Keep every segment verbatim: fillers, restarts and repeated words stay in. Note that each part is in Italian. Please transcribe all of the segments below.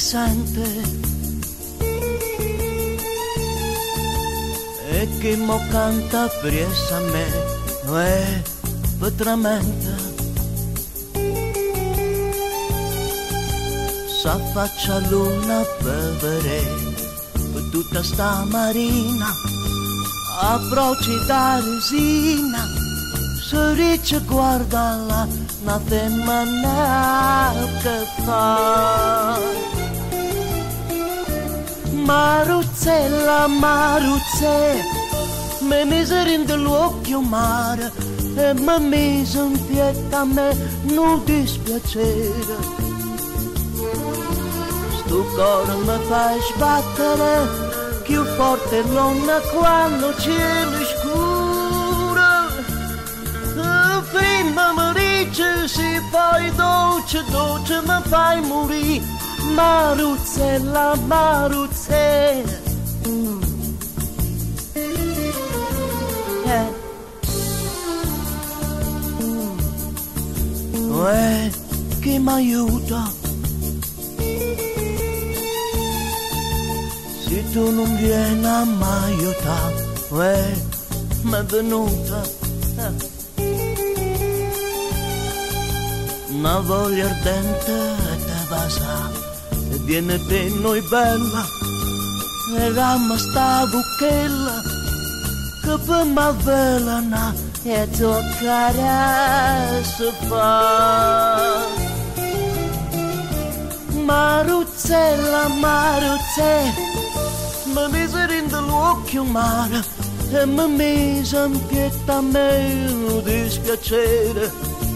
sente e che mo canta presso a me, e veramente s'affaccia luna per vedere per tutta sta marina, approcci da resina, sorriccia guarda la una femmina che fa. Maruzzella, Maruzzella, mi mise nell'occhio mare e mi mise in pietà a me non dispiacere. Sto cuore mi fa sbattere più forte l'onna quando cielo scuro. Prima mi dice sì, poi dolce, dolce mi fai morire. Maruzzella, Maruzzella, mm. eh. mm. eh, chi mi aiuta? Se tu non vieni a mi aiutare, eh, mi è venuta eh. una voglia ardente e te basa. E viene per noi bella, e rama sta buchella, che per me velana e toccare si fa. Maruzzella, Maruzzella, mi mise nell'occhio mare e mi mise in pietà a me un dispiacere.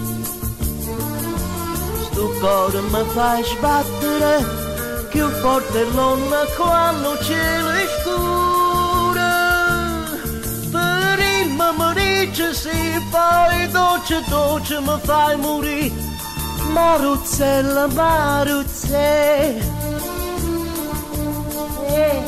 Sto cuore mi fa sbattere più forte l'onna quando cielo è scuro. Prima mi dice sì, poi dolce dolce mi fai morire. Maruzzella, Maruzzella, eh.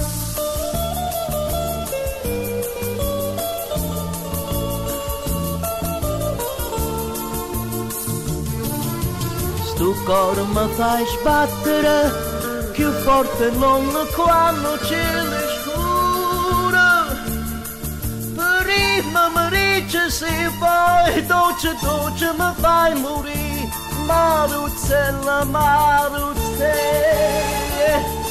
Sto cuore mi fa sbattere più forte non quando cielo è scuro. Prima mi dice sì, poi dolce dolce mi fai morire. Maruzzella, Maruzzella.